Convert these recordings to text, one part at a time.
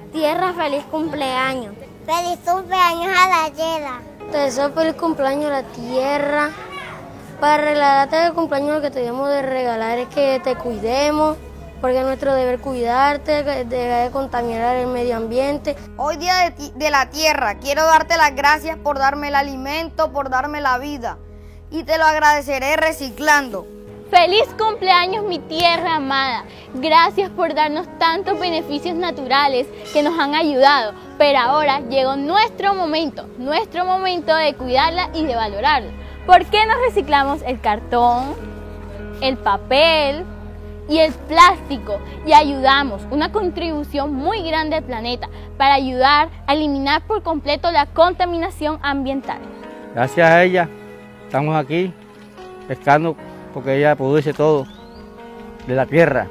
Tierra, feliz cumpleaños. Feliz cumpleaños a la Tierra. Te deseo feliz cumpleaños a la Tierra. Para regalarte el cumpleaños lo que te debemos de regalar es que te cuidemos, porque es nuestro deber cuidarte, dejar de contaminar el medio ambiente. Hoy día de la Tierra, quiero darte las gracias por darme el alimento, por darme la vida, y te lo agradeceré reciclando. ¡Feliz cumpleaños, mi tierra amada! Gracias por darnos tantos beneficios naturales que nos han ayudado, pero ahora llegó nuestro momento de cuidarla y de valorarla. ¿Por qué no reciclamos el cartón, el papel y el plástico y ayudamos una contribución muy grande al planeta para ayudar a eliminar por completo la contaminación ambiental? Gracias a ella estamos aquí pescando, porque ella produce todo de la tierra.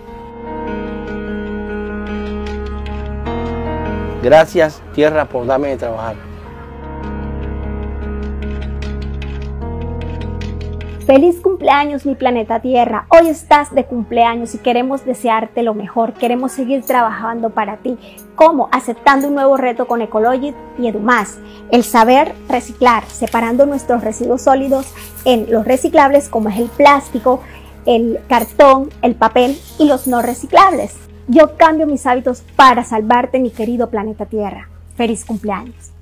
Gracias, tierra, por darme de trabajar. Feliz cumpleaños, mi planeta Tierra. Hoy estás de cumpleaños y queremos desearte lo mejor. Queremos seguir trabajando para ti. ¿Cómo? Aceptando un nuevo reto con Ecologit y EduMás. El saber reciclar, separando nuestros residuos sólidos en los reciclables, como es el plástico, el cartón, el papel y los no reciclables. Yo cambio mis hábitos para salvarte, mi querido planeta Tierra. Feliz cumpleaños.